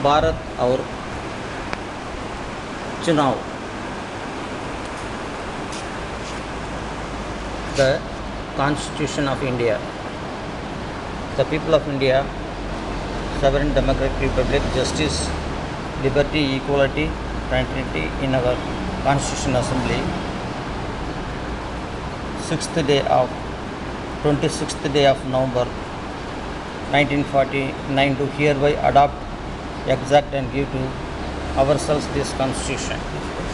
भारत और चुनाव. The Constitution of India. The people of India, sovereign democratic republic, justice, liberty, equality, fraternity in our Constitution Assembly. 26th day of November 1949 to hereby adopt, exact and give to ourselves this Constitution.